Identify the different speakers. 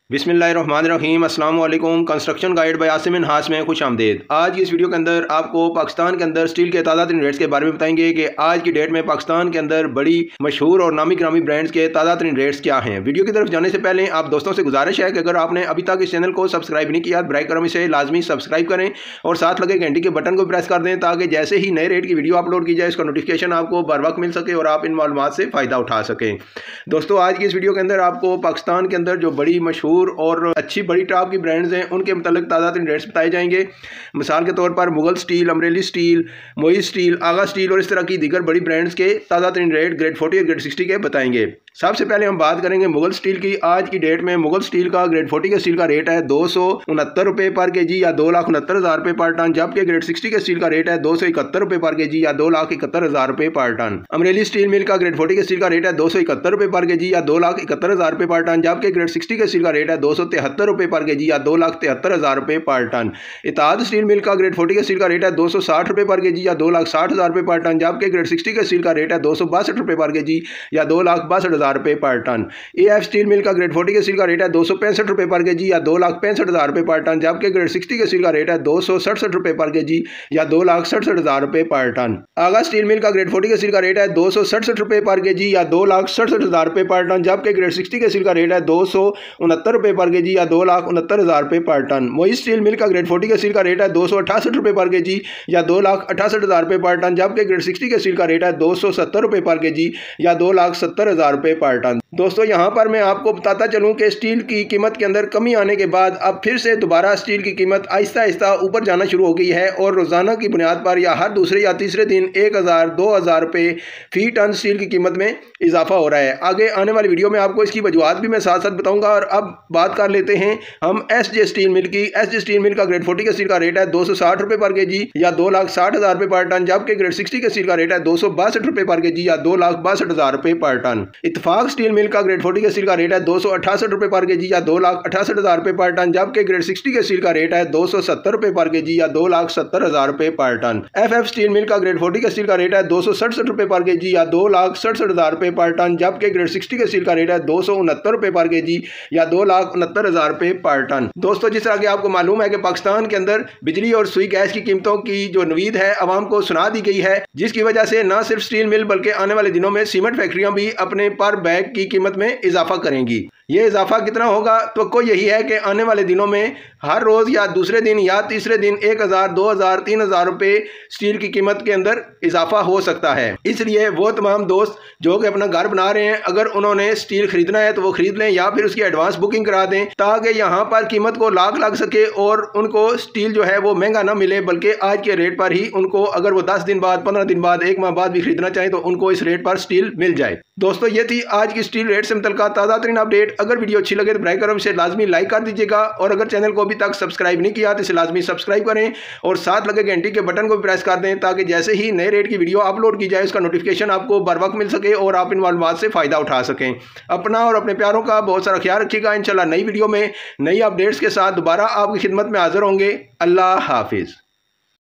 Speaker 1: बिस्मिल्लाहिर्रहमानिर्रहीम अस्सलाम वालेकुम। कंस्ट्रक्शन गाइड बाय आसिम हास में खुश आमदेद। आज की इस वीडियो के अंदर आपको पाकिस्तान के अंदर स्टील के ताज़ा तरीन रेट्स के बारे में बताएंगे कि आज की डेट में पाकिस्तान के अंदर बड़ी मशहूर और नामी ग्रामी ब्रांड्स के ताज़ा तरीन रेट्स क्या हैं। वीडियो की तरफ जाने से पहले आप दोस्तों से गुजारिश है कि अगर आपने अभी तक इस चैनल को सब्सक्राइब नहीं किया ब्राइक करम इसे लाजमी सब्सक्राइब करें और साथ लगे घंटी के बटन को प्रेस कर दें ताकि जैसे ही नए रेट की वीडियो अपलोड की जाए इसका नोटिफिकेशन आपको बर वक्त मिल सके और आप इन मालूमात से फ़ायदा उठा सकें। दोस्तों आज की इस वीडियो के अंदर आपको पाकिस्तान के अंदर जो बड़ी मशहूर और अच्छी बड़ी टॉप की ब्रांड्स हैं उनके मतलब ताज़ा तरीन रेट्स बताए जाएंगे। मिसाल के तौर पर मुगल स्टील, अमरेली स्टील, मोई स्टील, आगा स्टील और इस तरह की दीगर बड़ी ब्रांड्स के ताज़ा तरीन रेट ग्रेड 40 और ग्रेड 60 के बताएंगे। सबसे पहले हम बात करेंगे मुगल स्टील की। आज की डेट में मुगल स्टील का ग्रेड 40 के स्टील का रेट है 269 रुपये पर केजी या 2,69,000 रुपये पर टन, जबकि ग्रेड 60 के स्टील का रेट है 271 रुपये पर केजी या 2,71,000 रुपये पर टन। अमरेली स्टील मिल का ग्रेड 40 के स्टील का रेट है 271 रुपये पर केजी या 2,71,000 रुपये पर टन, जबकि ग्रेड 60 के स्टील का रेट है 273 रुपये पर केजी या 2,73,000 रुपये पर टन। इत्तेहाद स्टील मिल का ग्रेड 40 के स्टील का रेट है 260 रुपये पर केजी या 2,60,000 रुपये पर टन, जबकि ग्रेड 60 के स्टील का रेट है 262 रुपये पर केजी या 2,62,000 रुपये पर टन। एएफ स्टील मिल का ग्रेड 40 के स्टील का रेट है 265 रुपये पर केजी या 2,65,000 रुपये पर टन, जबकि ग्रेड 60 के स्टील का रेट है 267 रुपये पर केजी या 2,67,000 रुपये पर टन। आगा स्टील मिल का ग्रेड 40 के स्टील का रेट है 267 रुपये पर केजी या 2,67,000 रुपये पर टन, जबकि ग्रेड 60 के स्टील का रेट है 269 रुपये पर केजी या 2,69,000 रुपये पर टन। मोई स्टील मिल का ग्रेड 40 के स्टील का रेट है 268 रुपये पर केजी या 2,68,000 रुपये पर टन, जबकि ग्रेड 60 के स्टील का रेट है 270 रुपये पर केजी या 2,70,000 रुपये पर टन। दोस्तों यहाँ पर मैं आपको बताता चलूँ कि स्टील की कीमत के अंदर कमी आने के बाद अब फिर से दोबारा स्टील की कीमत आहिस्ता आहिस्ता ऊपर जाना शुरू हो गई है और रोज़ाना की बुनियाद पर या हर दूसरे या तीसरे दिन 1,000-2,000 रुपये फी टन स्टील की कीमत में इजाफा हो रहा है। आगे आने वाली वीडियो में आपको इसकी वजूहत भी मैं साथ साथ बताऊंगा। और अब बात कर लेते हैं हम एसजे स्टील मिल की। एसजे स्टील मिल का ग्रेड 40 के स्टील का रेट है 260 रुपये पर केजी या 2,60,000 रुपये पर टन, जबकि ग्रेड 60 के स्टील का रेट है 262 रुपये पर केजी या 2,62,000 रुपये पर टन। इत्तेफाक स्टील मिल का ग्रेड 40 के स्टील का रेट है 268 रुपये पर केजी या 2,68,000 रुपये पर टन, जबकि ग्रेड 60 के स्टील का रेट है 270 रुपये पर केजी या 2,70,000 रुपये पर टन। एफएफ स्टील मिल का ग्रेड 40 के स्टील का रेट है 267 रुपये पर केजी या 2,67,000 रुपये पर टन, जबकि ग्रेड 60 के स्टील का रेट है 269 रुपये पर केजी या 2,69,000 रुपये पर टन। दोस्तों जिस तरह की आपको मालूम है कि पाकिस्तान के अंदर बिजली और सुई गैस की कीमतों की जो नवीद है आवाम को सुना दी गई है, जिसकी वजह से न सिर्फ स्टील मिल बल्कि आने वाले दिनों में सीमेंट फैक्ट्रियां भी अपने पर बैग की कीमत में इजाफा करेंगी। ये इजाफा कितना होगा तो कोई यही है कि आने वाले दिनों में हर रोज़ या दूसरे दिन या तीसरे दिन 1,000, 2,000, 3,000 रुपये स्टील की कीमत के अंदर इजाफा हो सकता है। इसलिए वो तमाम दोस्त जो कि अपना घर बना रहे हैं अगर उन्होंने स्टील खरीदना है तो वो खरीद लें या फिर उसकी एडवांस बुकिंग करा दें ताकि यहाँ पर कीमत को लाग लग सके और उनको स्टील जो है वो महंगा ना मिले, बल्कि आज के रेट पर ही उनको अगर वो 10 दिन बाद, 15 दिन बाद, 1 माह बाद भी खरीदना चाहें तो उनको इस रेट पर स्टील मिल जाए। दोस्तों ये थी आज की स्टील रेट से मुतल्लिक़ ताज़ा तरीन अपडेट। अगर वीडियो अच्छी लगे तो ब्राइक करम से लाजमी लाइक कर दीजिएगा और अगर चैनल को अभी तक सब्सक्राइब नहीं किया तो इसे लाजमी सब्सक्राइब करें और साथ लगे घंटी के बटन को भी प्रेस कर दें ताकि जैसे ही नए रेट की वीडियो अपलोड की जाए उसका नोटिफिकेशन आपको बर वक्त मिल सके और आप इन मालूमात से फ़ायदा उठा सकें। अपना और अपने प्यारों का बहुत सारा ख्याल रखिएगा। इंशाल्लाह नई वीडियो में नई अपडेट्स के साथ दोबारा आपकी खिदमत में हाजिर होंगे। अल्लाह हाफिज़।